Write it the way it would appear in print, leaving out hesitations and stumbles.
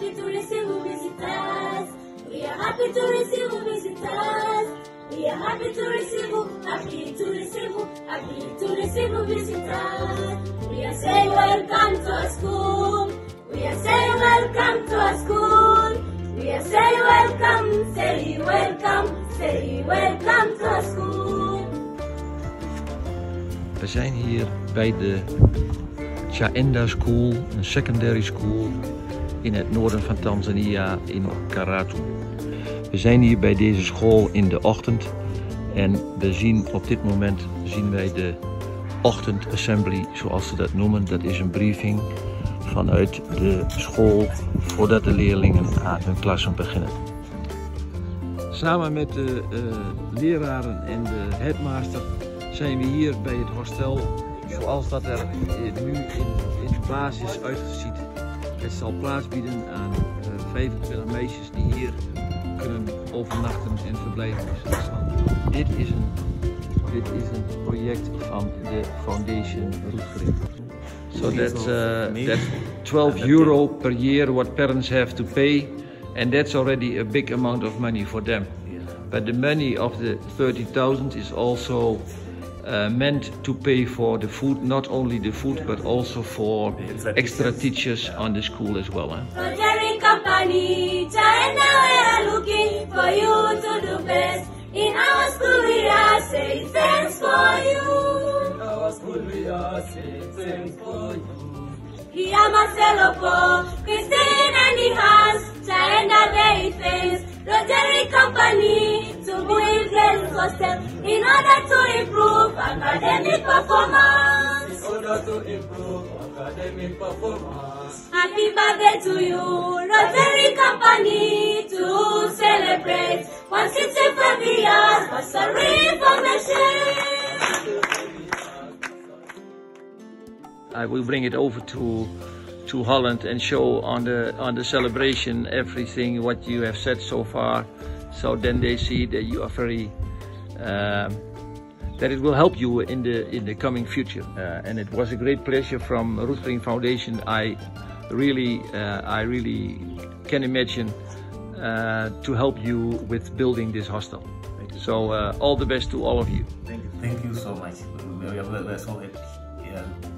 happy to receive visitors. We are happy to receive visitors. We are happy to receive, happy to receive, happy to receive visitors. We are saying welcome to our school. We are saying welcome to our school. We are saying welcome, say welcome to our school. We zijn hier bij de Chaenda School, een secondary school in het noorden van Tanzania in Karatu. We zijn hier bij deze school in de ochtend en we zien op dit moment de ochtendassembly, zoals ze dat noemen. Dat is een briefing vanuit de school voordat de leerlingen aan hun klassen beginnen. Samen met de leraren en de headmaster zijn we hier bij het hostel zoals dat er nu in de basis uitziet. Het zal plaats bieden aan 25 meisjes die hier kunnen overnachten en verblijven. Dit is een project van de Foundation Roetgering. So that's 12 euro per year what parents have to pay, and that's already a big amount of money for them. But the money of the 30,000 is also meant to pay for the food, not only the food, but also for extra teachers on the school as well. Rotary Company, China, we are looking for you to do best. In our school we are saying thanks for you. In our school we are saying thanks for you. Here Marcelo Po, Christine and the Hans, China, they thanks. Rotary Company to build girls hostel in order to improve academic performance. Happy birthday to you, Rotary Company, to celebrate 165 years for reformation. I will bring it over to Holland and show on the celebration everything what you have said so far, so then they see that you are very that it will help you in the coming future. And it was a great pleasure from Roetgering Foundation. I really can imagine to help you with building this hostel. So all the best to all of you. Thank you so much. We are so happy. Yeah.